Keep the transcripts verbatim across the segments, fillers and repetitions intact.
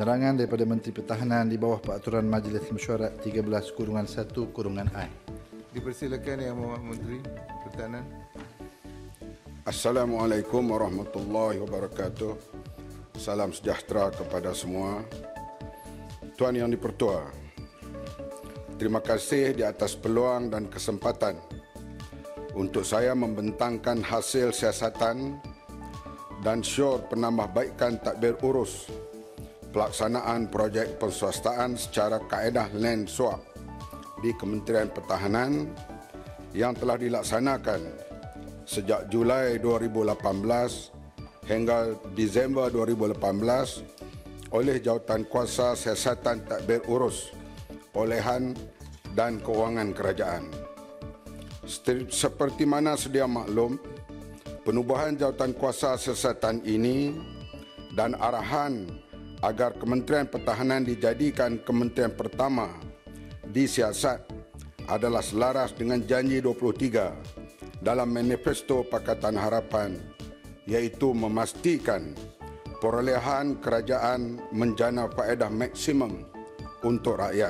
Penerangan daripada Menteri Pertahanan di bawah peraturan Majlis Mesyuarat tiga belas satu I. Dipersilakan Yang Mohd Menteri Pertahanan. Assalamualaikum warahmatullahi wabarakatuh. Salam sejahtera kepada semua. Tuan Yang di-Pertua, terima kasih di atas peluang dan kesempatan untuk saya membentangkan hasil siasatan dan syor penambahbaikan tadbir urus pelaksanaan projek penswastaan secara kaedah land swap di Kementerian Pertahanan yang telah dilaksanakan sejak Julai dua ribu lapan belas hingga Disember dua ribu lapan belas oleh Jawatankuasa Siasatan Tadbir Urus Perolehan dan Kewangan Kerajaan. Seperti mana sedia maklum, penubuhan Jawatankuasa Siasatan ini dan arahan agar Kementerian Pertahanan dijadikan kementerian pertama di siasat adalah selaras dengan janji dua puluh tiga dalam Manifesto Pakatan Harapan, iaitu memastikan perolehan kerajaan menjana faedah maksimum untuk rakyat.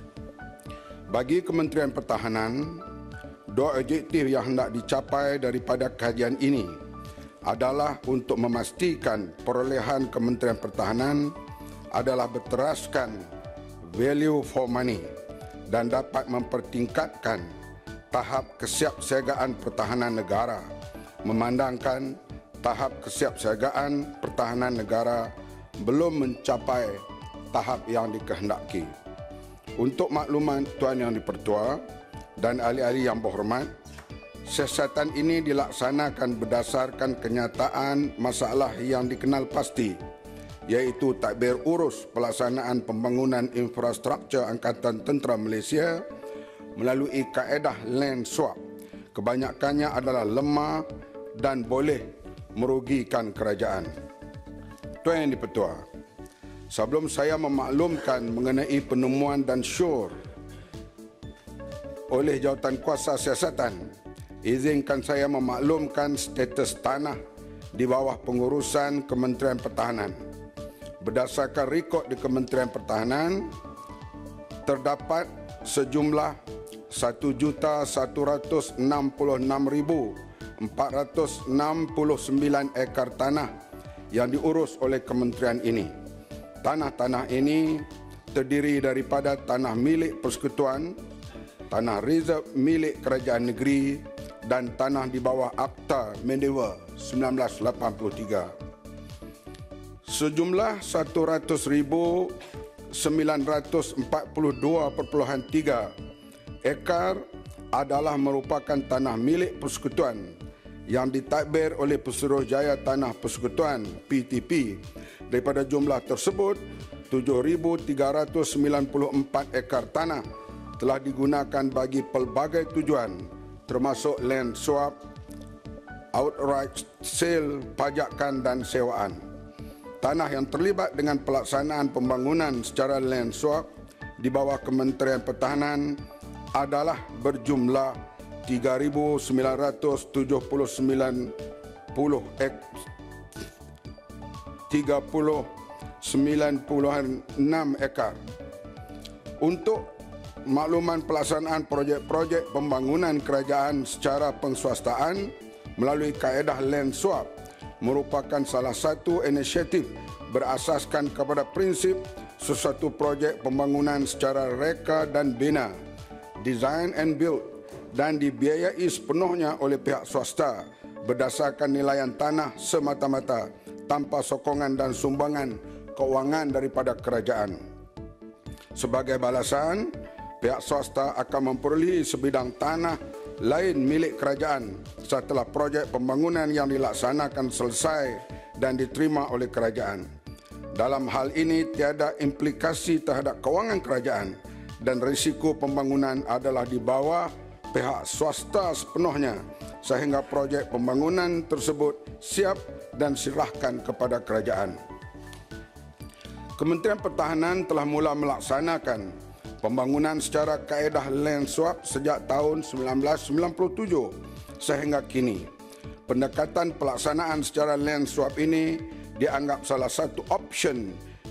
Bagi Kementerian Pertahanan, dua objektif yang hendak dicapai daripada kajian ini adalah untuk memastikan perolehan Kementerian Pertahanan adalah berteraskan value for money dan dapat mempertingkatkan tahap kesiapsiagaan pertahanan negara, memandangkan tahap kesiapsiagaan pertahanan negara belum mencapai tahap yang dikehendaki. Untuk makluman Tuan Yang di-Pertua dan ahli-ahli yang berhormat, siasatan ini dilaksanakan berdasarkan kenyataan masalah yang dikenal pasti, iaitu tadbir urus pelaksanaan pembangunan infrastruktur Angkatan Tentera Malaysia melalui kaedah land swap. Kebanyakannya adalah lemah dan boleh merugikan kerajaan. Tuan Yang di-Pertua, sebelum saya memaklumkan mengenai penemuan dan syor oleh Jawatankuasa Siasatan, izinkan saya memaklumkan status tanah di bawah pengurusan Kementerian Pertahanan. Berdasarkan rekod di Kementerian Pertahanan, terdapat sejumlah satu juta satu ratus enam puluh enam ribu empat ratus enam puluh sembilan ekar tanah yang diurus oleh kementerian ini. Tanah-tanah ini terdiri daripada tanah milik persekutuan, tanah reserve milik kerajaan negeri dan tanah di bawah Akta Mendewa seribu sembilan ratus lapan puluh tiga. Sejumlah satu ratus ribu sembilan ratus empat puluh dua perpuluhan tiga ekar adalah merupakan tanah milik persekutuan yang ditadbir oleh Pesuruhjaya Tanah Persekutuan P T P. Daripada jumlah tersebut, tujuh ribu tiga ratus sembilan puluh empat ekar tanah telah digunakan bagi pelbagai tujuan termasuk land swap, outright sale, pajakan dan sewaan. Tanah yang terlibat dengan pelaksanaan pembangunan secara land swap di bawah Kementerian Pertahanan adalah berjumlah tiga ribu sembilan ratus tujuh puluh sembilan tiga puluh sembilan puluh enam ekar. Untuk makluman pelaksanaan projek-projek pembangunan kerajaan secara penswastaan melalui kaedah land swap merupakan salah satu inisiatif berasaskan kepada prinsip sesuatu projek pembangunan secara reka dan bina, design and build, dan dibiayai sepenuhnya oleh pihak swasta berdasarkan nilaian tanah semata-mata tanpa sokongan dan sumbangan kewangan daripada kerajaan. Sebagai balasan, pihak swasta akan memperolehi sebidang tanah lain milik kerajaan setelah projek pembangunan yang dilaksanakan selesai dan diterima oleh kerajaan. Dalam hal ini tiada implikasi terhadap kewangan kerajaan dan risiko pembangunan adalah di bawah pihak swasta sepenuhnya sehingga projek pembangunan tersebut siap dan serahkan kepada kerajaan. Kementerian Pertahanan telah mula melaksanakan pembangunan secara kaedah land swap sejak tahun seribu sembilan ratus sembilan puluh tujuh sehingga kini. Pendekatan pelaksanaan secara land swap ini dianggap salah satu option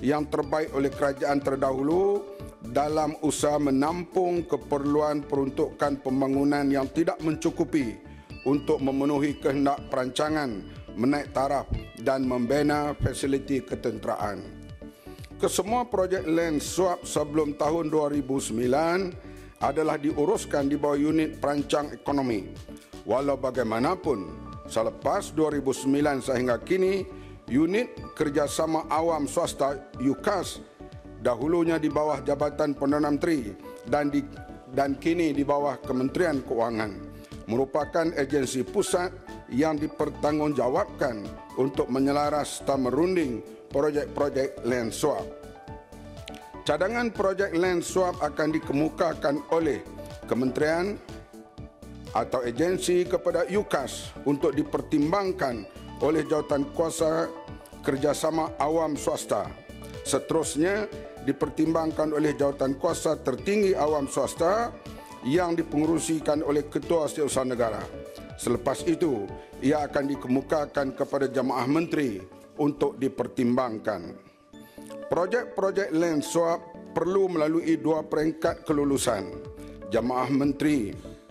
yang terbaik oleh kerajaan terdahulu dalam usaha menampung keperluan peruntukan pembangunan yang tidak mencukupi untuk memenuhi kehendak perancangan, menaik taraf dan membina fasiliti ketenteraan. Kesemua projek land swap sebelum tahun dua ribu sembilan adalah diuruskan di bawah unit perancang ekonomi. Walau bagaimanapun, selepas dua ribu sembilan sehingga kini, unit kerjasama awam swasta U K A S dahulunya di bawah Jabatan Perdana Menteri dan di, dan kini di bawah Kementerian Keuangan merupakan agensi pusat yang dipertanggungjawabkan untuk menyelaras serta merunding projek-projek land swap. Cadangan projek land swap akan dikemukakan oleh kementerian atau agensi kepada U K A S untuk dipertimbangkan oleh jawatan kuasa kerjasama awam swasta. Seterusnya dipertimbangkan oleh jawatan kuasa tertinggi awam swasta yang dipengerusikan oleh Ketua Setiausaha Negara. Selepas itu, ia akan dikemukakan kepada Jemaah Menteri untuk dipertimbangkan. Projek-projek land swap perlu melalui dua peringkat kelulusan Jemaah Menteri.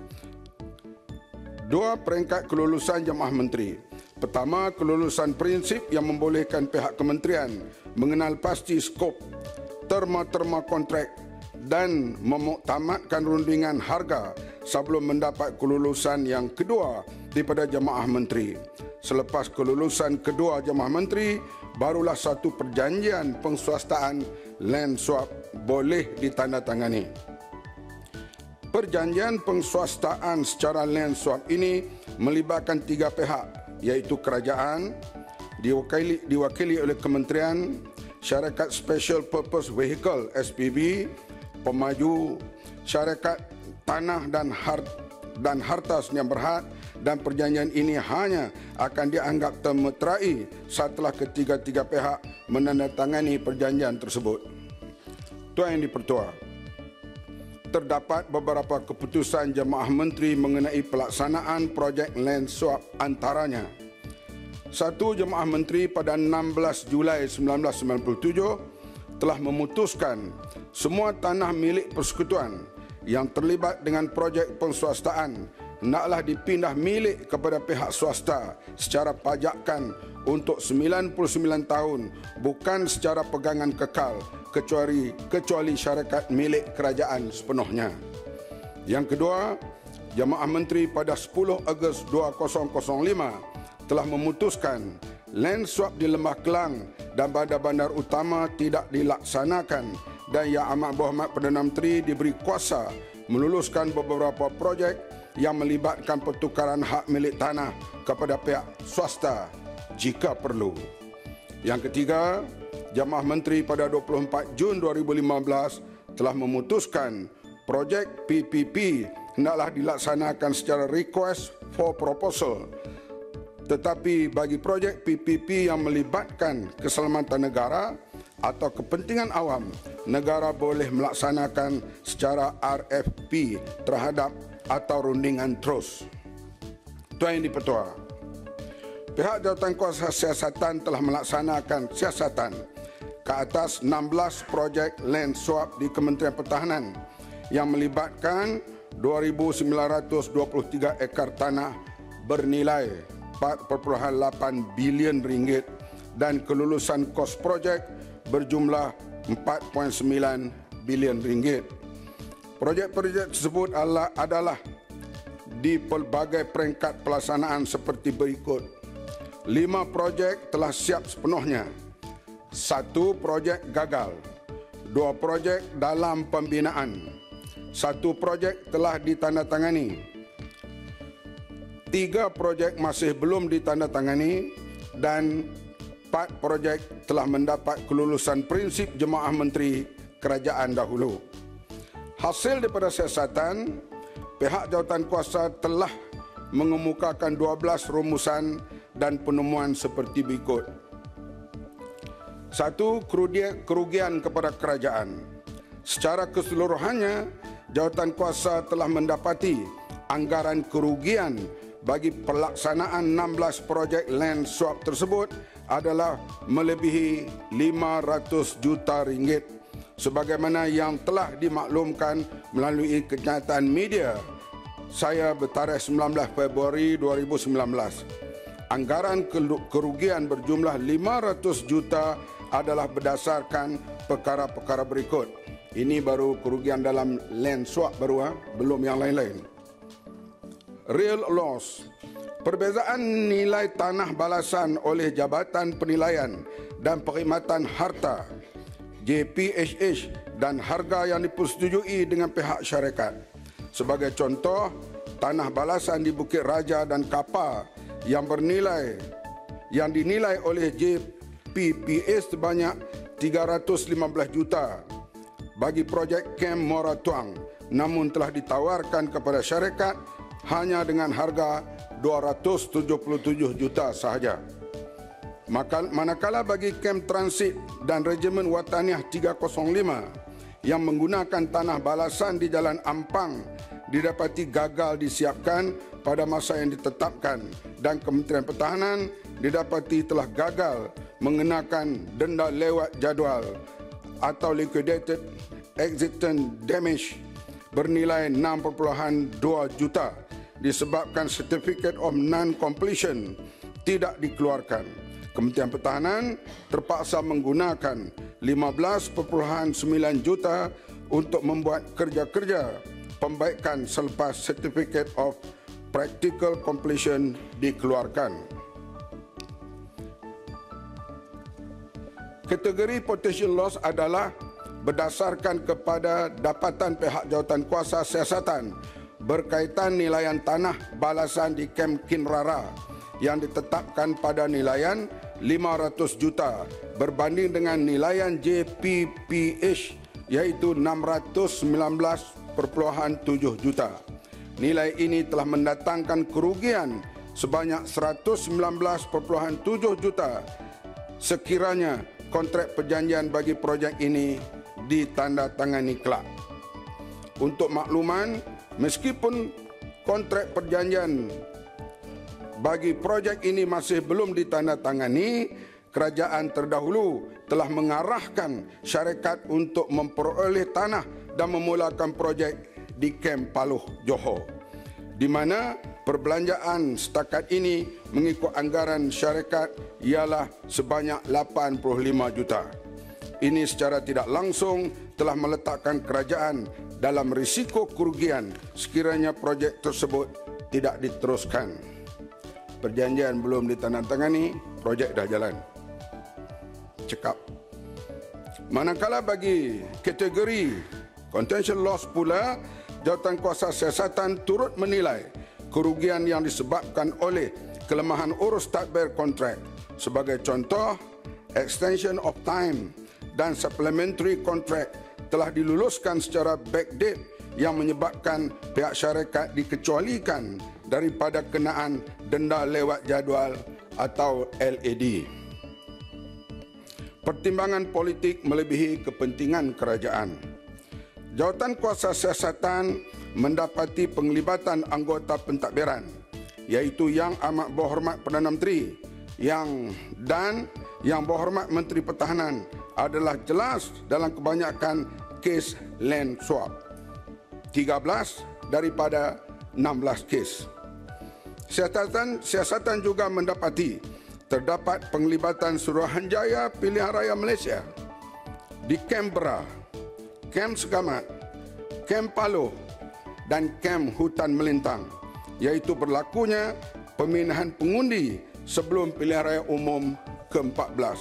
Dua peringkat kelulusan Jemaah Menteri. Pertama, kelulusan prinsip yang membolehkan pihak kementerian mengenal pasti skop, terma-terma kontrak dan memuktamadkan rundingan harga sebelum mendapat kelulusan yang kedua daripada Jemaah Menteri. Selepas kelulusan kedua Jemaah Menteri, barulah satu perjanjian penguasaan land swap boleh ditandatangani. Perjanjian penguasaan secara land swap ini melibatkan tiga pihak, iaitu kerajaan, diwakili, diwakili oleh kementerian, syarikat Special Purpose Vehicle S P V, pemaju, syarikat tanah dan hart dan harta yang berhad, dan perjanjian ini hanya akan dianggap termeterai setelah ketiga-tiga pihak menandatangani perjanjian tersebut. Tuan Yang di-Pertua, terdapat beberapa keputusan Jemaah Menteri mengenai pelaksanaan projek land swap, antaranya satu, Jemaah Menteri pada enam belas Julai seribu sembilan ratus sembilan puluh tujuh telah memutuskan semua tanah milik persekutuan yang terlibat dengan projek penswastaan hendaklah dipindah milik kepada pihak swasta secara pajakan untuk sembilan puluh sembilan tahun, bukan secara pegangan kekal kecuali kecuali syarikat milik kerajaan sepenuhnya. Yang kedua, Jemaah Menteri pada sepuluh Ogos dua ribu lima telah memutuskan land swap di Lembah Kelang dan bandar-bandar utama tidak dilaksanakan, dan Yang Amat Berhormat Perdana Menteri diberi kuasa meluluskan beberapa projek yang melibatkan pertukaran hak milik tanah kepada pihak swasta jika perlu. Yang ketiga, Jemaah Menteri pada dua puluh empat Jun dua ribu lima belas telah memutuskan projek P P P hendaklah dilaksanakan secara request for proposal. Tetapi bagi projek P P P yang melibatkan keselamatan negara atau kepentingan awam, negara boleh melaksanakan secara R F P terhadap atau rundingan terus. Tuan Yang di-Pertua, pihak Jawatankuasa Siasatan telah melaksanakan siasatan ke atas enam belas projek land swap di Kementerian Pertahanan yang melibatkan dua ribu sembilan ratus dua puluh tiga ekar tanah bernilai empat perpuluhan lapan bilion ringgit dan kelulusan kos projek berjumlah empat perpuluhan sembilan bilion ringgit. Projek-projek tersebut adalah, adalah di pelbagai peringkat pelaksanaan seperti berikut. Lima projek telah siap sepenuhnya. Satu projek gagal. Dua projek dalam pembinaan. Satu projek telah ditandatangani. Tiga projek masih belum ditandatangani dan empat projek telah mendapat kelulusan prinsip Jemaah Menteri Kerajaan dahulu. Hasil daripada siasatan, pihak jawatankuasa telah mengemukakan dua belas rumusan dan penemuan seperti berikut. Satu, kerugian kepada kerajaan. Secara keseluruhannya, jawatankuasa telah mendapati anggaran kerugian bagi pelaksanaan enam belas projek land swap tersebut adalah melebihi lima ratus juta ringgit sebagaimana yang telah dimaklumkan melalui kenyataan media saya bertarikh sembilan belas Februari dua ribu sembilan belas. Anggaran kerugian berjumlah lima ratus juta adalah berdasarkan perkara-perkara berikut. Ini baru kerugian dalam land swap baru, ha? Belum yang lain-lain. Real loss. Perbezaan nilai tanah balasan oleh Jabatan Penilaian dan Perkhidmatan Harta J P H H dan harga yang dipersetujui dengan pihak syarikat. Sebagai contoh, tanah balasan di Bukit Raja dan Kapar yang bernilai yang dinilai oleh J P P A sebanyak tiga ratus lima belas juta bagi projek Kem Muara Tuang, namun telah ditawarkan kepada syarikat hanya dengan harga dua ratus tujuh puluh tujuh juta sahaja. Manakala bagi Kem Transit dan Regimen Wataniah tiga kosong lima yang menggunakan tanah balasan di Jalan Ampang didapati gagal disiapkan pada masa yang ditetapkan dan Kementerian Pertahanan didapati telah gagal mengenakan denda lewat jadual atau liquidated existent damage bernilai enam perpuluhan dua juta disebabkan Certificate of Non-Completion tidak dikeluarkan. Kementerian Pertahanan terpaksa menggunakan lima belas perpuluhan sembilan juta untuk membuat kerja-kerja pembaikan selepas Certificate of Practical Completion dikeluarkan. Kategori potential loss adalah berdasarkan kepada dapatan pihak jawatankuasa siasatan berkaitan nilaian tanah balasan di Kem Kinrara yang ditetapkan pada nilaian lima ratus juta berbanding dengan nilaian J P P H iaitu enam ratus sembilan belas perpuluhan tujuh juta. Nilai ini telah mendatangkan kerugian sebanyak seratus sembilan belas perpuluhan tujuh juta sekiranya kontrak perjanjian bagi projek ini ditandatangani kelak. Untuk makluman, meskipun kontrak perjanjian bagi projek ini masih belum ditandatangani, kerajaan terdahulu telah mengarahkan syarikat untuk memperoleh tanah dan memulakan projek di Kem Paluh, Johor, di mana perbelanjaan setakat ini mengikut anggaran syarikat ialah sebanyak lapan puluh lima juta. Ini secara tidak langsung telah meletakkan kerajaan dalam risiko kerugian sekiranya projek tersebut tidak diteruskan. Perjanjian belum ditandatangani, projek dah jalan. Cekap. Manakala bagi kategori contention loss pula, jawatankuasa siasatan turut menilai kerugian yang disebabkan oleh kelemahan urus tadbir kontrak. Sebagai contoh, extension of time dan supplementary contract telah diluluskan secara backdate yang menyebabkan pihak syarikat dikecualikan daripada kenaan denda lewat jadual atau L A D. Pertimbangan politik melebihi kepentingan kerajaan. Jawatankuasa siasatan mendapati penglibatan anggota pentadbiran iaitu Yang Amat Berhormat Perdana Menteri yang dan Yang Berhormat Menteri Pertahanan adalah jelas dalam kebanyakan kes land swap. tiga belas daripada enam belas kes. Siasatan, siasatan juga mendapati terdapat penglibatan Suruhanjaya Pilihan Raya Malaysia di Canberra, Kem Segamat, Kem Paluh dan Kem Hutan Melintang, iaitu berlakunya pemindahan pengundi sebelum pilihan raya umum ke empat belas.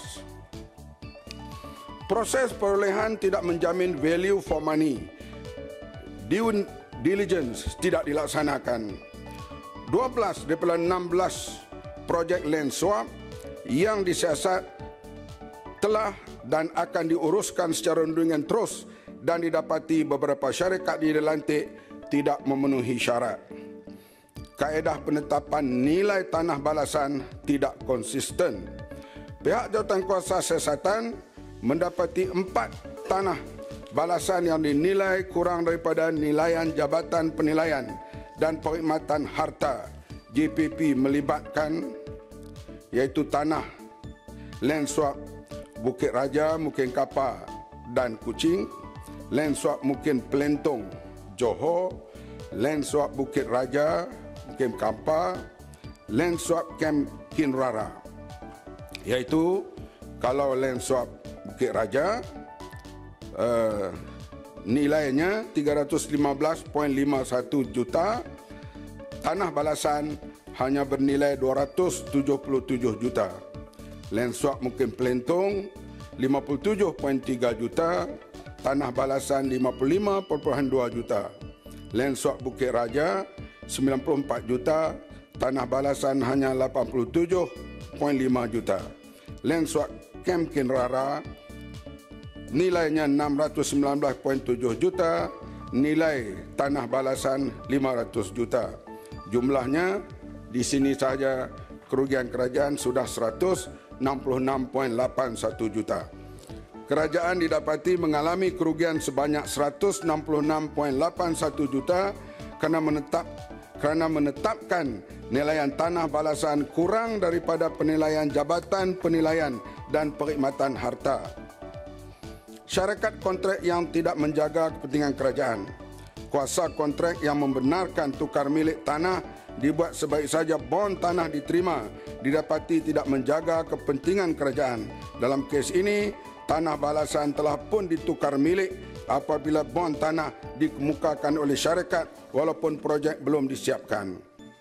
Proses perolehan tidak menjamin value for money. Due diligence tidak dilaksanakan. dua belas daripada enam belas projek land swap yang disiasat telah dan akan diuruskan secara rundingan terus dan didapati beberapa syarikat dilantik tidak memenuhi syarat. Kaedah penetapan nilai tanah balasan tidak konsisten. Pihak jawatankuasa siasatan mendapati empat tanah balasan yang dinilai kurang daripada nilaian Jabatan Penilaian dan Perkhidmatan Harta J P P melibatkan iaitu tanah land swap Bukit Raja, Mukim Kapar dan Kuching, land swap Mukim Pelentong, Johor, land swap Bukit Raja, Mukim Kapar, land swap Kem Kinrara. Iaitu kalau land swap Bukit Raja uh, nilainya tiga ratus lima belas perpuluhan lima satu juta, tanah balasan hanya bernilai dua ratus tujuh puluh tujuh juta. Land swap Mukim Pelentong lima puluh tujuh perpuluhan tiga juta, tanah balasan lima puluh lima perpuluhan dua juta. Land swap Bukit Raja sembilan puluh empat juta, tanah balasan hanya lapan puluh tujuh perpuluhan lima juta. Land swap Kem Kinrara nilainya enam ratus sembilan belas perpuluhan tujuh juta, nilai tanah balasan lima ratus juta. Jumlahnya di sini saja kerugian kerajaan sudah seratus enam puluh enam perpuluhan lapan satu juta. Kerajaan didapati mengalami kerugian sebanyak seratus enam puluh enam perpuluhan lapan satu juta kerana menetap kerana menetapkan nilaian tanah balasan kurang daripada penilaian Jabatan Penilaian dan Perkhidmatan Harta. Syarikat kontrak yang tidak menjaga kepentingan kerajaan. Kuasa kontrak yang membenarkan tukar milik tanah dibuat sebaik saja bon tanah diterima didapati tidak menjaga kepentingan kerajaan. Dalam kes ini, tanah balasan telah pun ditukar milik apabila bon tanah dikemukakan oleh syarikat walaupun projek belum disiapkan.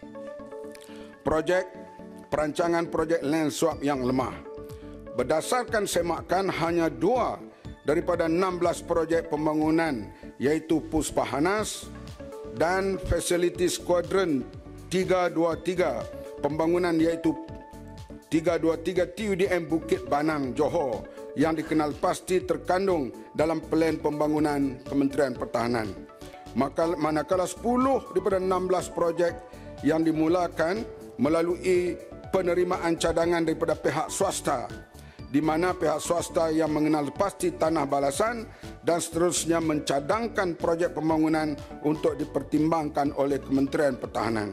Projek perancangan projek land swap yang lemah. Berdasarkan semakan hanya dua daripada enam belas projek pembangunan iaitu Puspahanas dan Fasiliti Skuadron tiga dua tiga pembangunan iaitu tiga dua tiga T U D M Bukit Banang, Johor yang dikenal pasti terkandung dalam plan pembangunan Kementerian Pertahanan. Maka, manakala sepuluh daripada enam belas projek yang dimulakan melalui penerimaan cadangan daripada pihak swasta, di mana pihak swasta yang mengenal pasti tanah balasan dan seterusnya mencadangkan projek pembangunan untuk dipertimbangkan oleh Kementerian Pertahanan.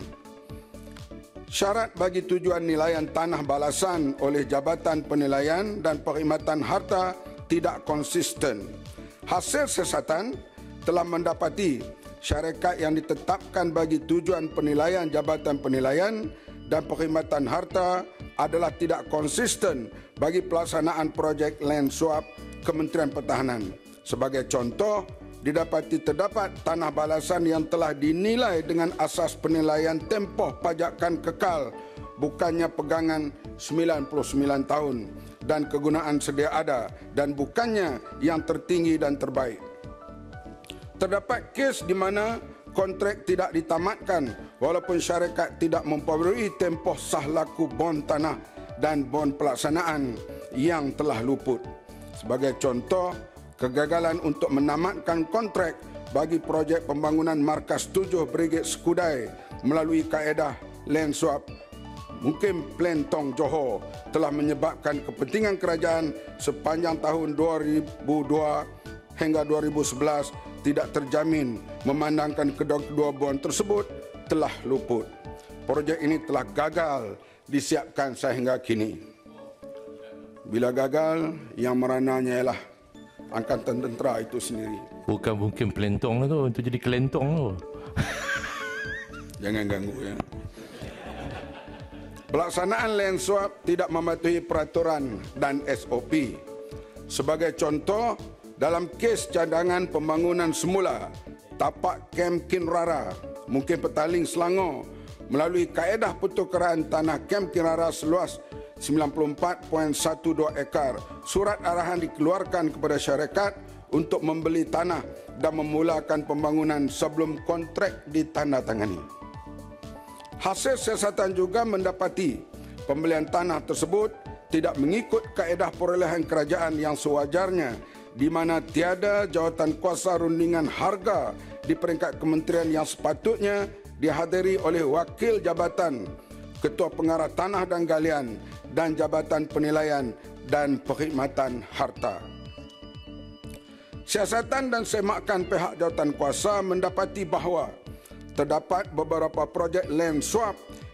Syarat bagi tujuan nilaian tanah balasan oleh Jabatan Penilaian dan Perkhidmatan Harta tidak konsisten. Hasil siasatan telah mendapati syarikat yang ditetapkan bagi tujuan penilaian Jabatan Penilaian dan Perkhidmatan Harta adalah tidak konsisten bagi pelaksanaan projek land swap Kementerian Pertahanan. Sebagai contoh, didapati terdapat tanah balasan yang telah dinilai dengan asas penilaian tempoh pajakan kekal bukannya pegangan sembilan puluh sembilan tahun dan kegunaan sedia ada dan bukannya yang tertinggi dan terbaik. Terdapat kes di mana kontrak tidak ditamatkan walaupun syarikat tidak memperoleh tempoh sah laku bon tanah dan bon pelaksanaan yang telah luput. Sebagai contoh, kegagalan untuk menamatkan kontrak bagi projek pembangunan Markas tujuh Brigade Skudai melalui kaedah land swap Mukim Pelentong, Johor telah menyebabkan kepentingan kerajaan sepanjang tahun dua ribu dua hingga dua ribu sebelas tidak terjamin memandangkan kedua-kedua bon tersebut telah luput. Projek ini telah gagal disiapkan sehingga kini. Bila gagal, yang merananya ialah Angkatan Tentera itu sendiri. Bukan mungkin pelentong lah tu, itu jadi kelentong tu. Jangan ganggu ya. Pelaksanaan land swap tidak mematuhi peraturan dan S O P. Sebagai contoh, dalam kes cadangan pembangunan semula tapak Kem Kinrara, mungkin Petaling Selangor, melalui kaedah pertukaran tanah Kem Kinrara seluas sembilan puluh empat perpuluhan satu dua ekar, surat arahan dikeluarkan kepada syarikat untuk membeli tanah dan memulakan pembangunan sebelum kontrak ditandatangani. Hasil siasatan juga mendapati pembelian tanah tersebut tidak mengikut kaedah perolehan kerajaan yang sewajarnya, di mana tiada jawatan kuasa rundingan harga di peringkat kementerian yang sepatutnya dihadiri oleh wakil jabatan, ketua pengarah tanah dan galian, dan Jabatan Penilaian dan Perkhidmatan Harta. Siasatan dan semakan pihak jawatan kuasa mendapati bahawa terdapat beberapa projek land swap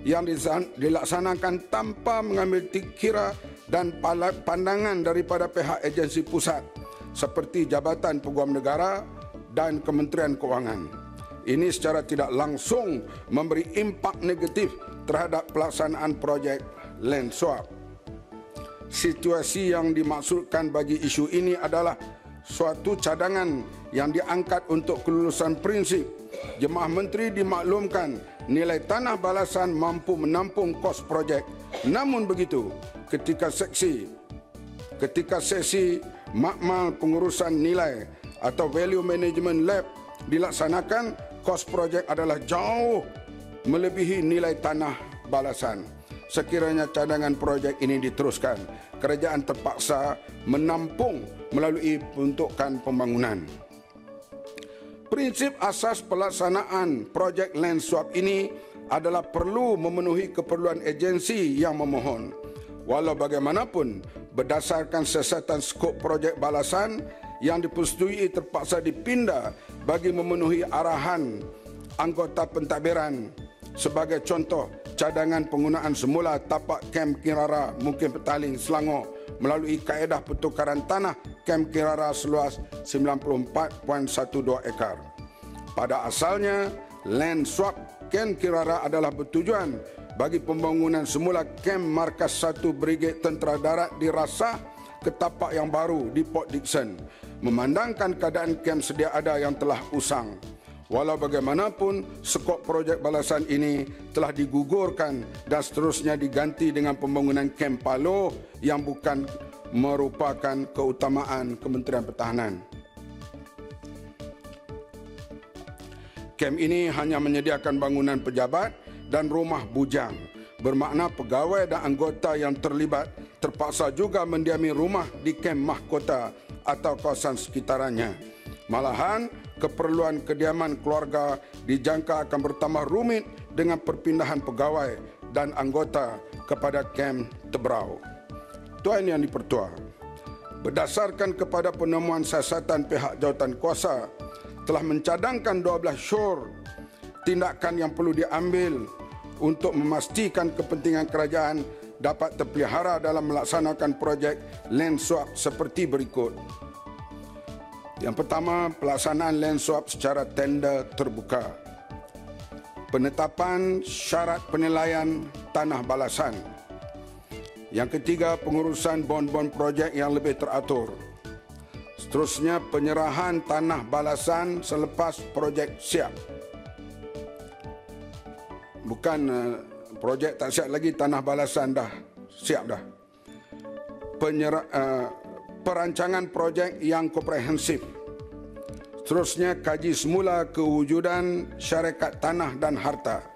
yang dilaksanakan tanpa mengambil kira dan pandangan daripada pihak agensi pusat seperti Jabatan Peguam Negara dan Kementerian Kewangan. Ini secara tidak langsung memberi impak negatif terhadap pelaksanaan projek land swap. Situasi yang dimaksudkan bagi isu ini adalah suatu cadangan yang diangkat untuk kelulusan prinsip. Jemaah Menteri dimaklumkan nilai tanah balasan mampu menampung kos projek. Namun begitu, ketika seksi ketika sesi makmal pengurusan nilai atau value management lab dilaksanakan, kos projek adalah jauh melebihi nilai tanah balasan. Sekiranya cadangan projek ini diteruskan, kerajaan terpaksa menampung melalui peruntukan pembangunan. Prinsip asas pelaksanaan projek land swap ini adalah perlu memenuhi keperluan agensi yang memohon. Walau bagaimanapun, berdasarkan siasatan skop projek balasan yang dipersetujui terpaksa dipindah bagi memenuhi arahan anggota pentadbiran. Sebagai contoh, cadangan penggunaan semula tapak kem Kirara Mukim Petaling, Selangor melalui kaedah pertukaran tanah kem Kirara seluas sembilan puluh empat perpuluhan dua belas ekar. Pada asalnya, land swap kem Kirara adalah bertujuan bagi pembangunan semula kem Markas satu Brigade Tentera Darat di Rasah ke tapak yang baru di Port Dickson, memandangkan keadaan kem sedia ada yang telah usang. Walau bagaimanapun, skop projek balasan ini telah digugurkan dan seterusnya diganti dengan pembangunan kem Paloh yang bukan merupakan keutamaan Kementerian Pertahanan. Kem ini hanya menyediakan bangunan pejabat dan rumah bujang, bermakna pegawai dan anggota yang terlibat terpaksa juga mendiami rumah di kem mahkota atau kawasan sekitarannya. Malahan, keperluan kediaman keluarga dijangka akan bertambah rumit dengan perpindahan pegawai dan anggota kepada kem Tebrau. Tuan Yang di-Pertua, berdasarkan kepada penemuan siasatan pihak jawatan kuasa, telah mencadangkan dua belas syur tindakan yang perlu diambil untuk memastikan kepentingan kerajaan dapat terpelihara dalam melaksanakan projek land swap seperti berikut. Yang pertama, pelaksanaan land swap secara tender terbuka. Penetapan syarat penilaian tanah balasan. Yang ketiga, pengurusan bon-bon projek yang lebih teratur. Seterusnya, penyerahan tanah balasan selepas projek siap. Bukan uh, projek tak siap lagi, tanah balasan dah siap dah. Penyerah, uh, perancangan projek yang komprehensif. Seterusnya, kaji semula kewujudan syarikat tanah dan harta.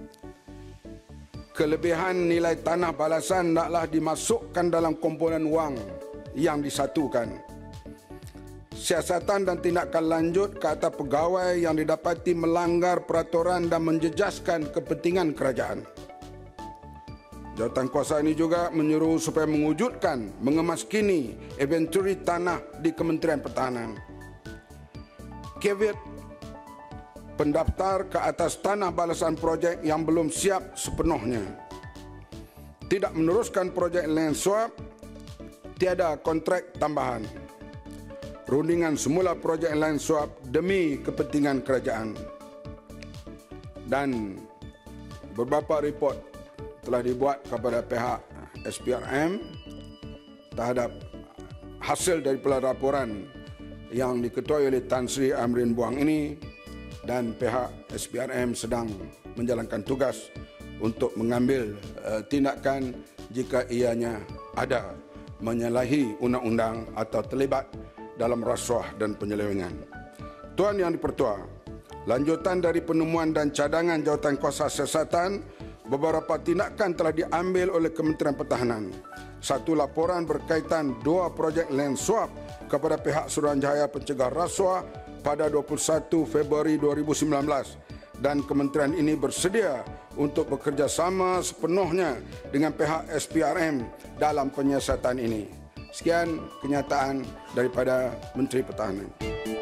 Kelebihan nilai tanah balasan hendaklah dimasukkan dalam komponen wang yang disatukan. Siasatan dan tindakan lanjut ke atas pegawai yang didapati melanggar peraturan dan menjejaskan kepentingan kerajaan. Jawatan kuasa ini juga menyuruh supaya mewujudkan mengemaskini inventory tanah di Kementerian Pertahanan. Caveat, pendaftar ke atas tanah balasan projek yang belum siap sepenuhnya. Tidak meneruskan projek land swap, tiada kontrak tambahan. Rundingan semula projek land swap demi kepentingan kerajaan. Dan beberapa report telah dibuat kepada pihak S P R M terhadap hasil daripada laporan yang diketuai oleh Tan Sri Amrin Buang ini, dan pihak S P R M sedang menjalankan tugas untuk mengambil uh, tindakan jika ianya ada menyalahi undang-undang atau terlibat dalam rasuah dan penyelewengan. Tuan Yang di-Pertua, lanjutan dari penemuan dan cadangan jawatan kuasa siasatan, beberapa tindakan telah diambil oleh Kementerian Pertahanan. Satu, laporan berkaitan dua projek land swap kepada pihak Suruhanjaya Pencegah Rasuah pada dua puluh satu Februari dua ribu sembilan belas, dan kementerian ini bersedia untuk bekerjasama sepenuhnya dengan pihak S P R M dalam penyiasatan ini. Sekian kenyataan daripada Menteri Pertahanan.